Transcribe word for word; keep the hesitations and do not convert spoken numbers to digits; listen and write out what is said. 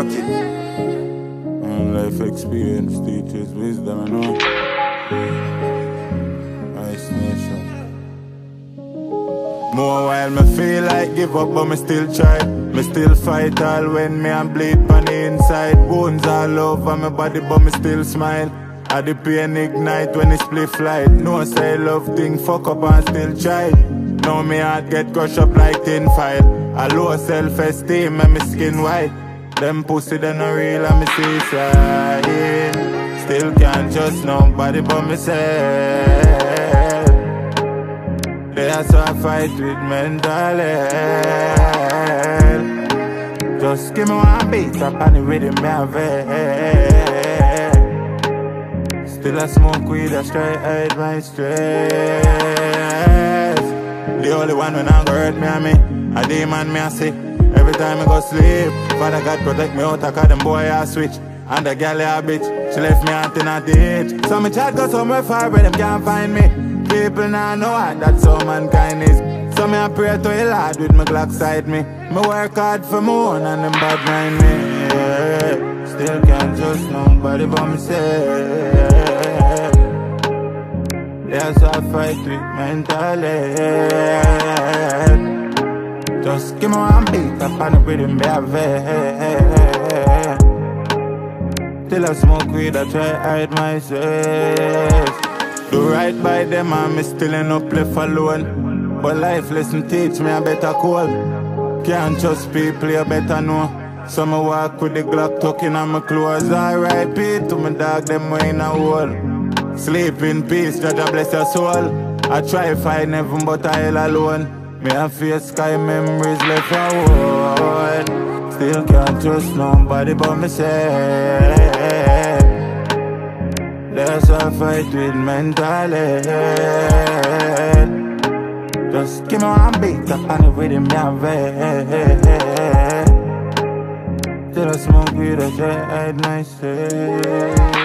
lucky. And life experience teaches wisdom, I know. Ice Nation. More while me feel like give up, but me still try. Me still fight all when me and bleed on the inside. Wounds all over my body, but me still smile. I the pain ignite when it split flight. No say love thing, fuck up and still try. Now me heart get crushed up like tin foil. A low self-esteem and me skin white. Them pussy they no real and me seaside. Still can't trust nobody but myself. That's why I fight with mental health. Just give me one beat up and the rhythm me have it. Still I smoke weed, I try hide my stress. The only one when I'm gonna hurt me and me, a demon me I see. Every time I go sleep, Father God protect me out, I call them boy I switch. And the gal a bitch, she left me out in a ditch. So me chat go somewhere far where them can't find me. People now know what that's how mankind is. So me I pray to a Lord with my Glock side me. Me work hard for more and them bad mind me. Yeah. Still can't trust nobody but myself. That's why I fight with mental health. Just give me one beat up and the rhythm be a vet. Till I smoke weed, I try hide myself. Do right by them and me still end up left alone. But life lesson teach me a better call. Can't trust people, you better know. So me walk with the Glock tucking on my clothes. R I P to my dog, them way in a hole. Sleep in peace, Jah bless your soul. I try find heaven but I hell alone. Me a face sky memories left a world. Still can't trust nobody but myself. That's why I fight with mental health. Just give me one beat up and the rhythm me have it. Till I smoke weed, I try hide myself.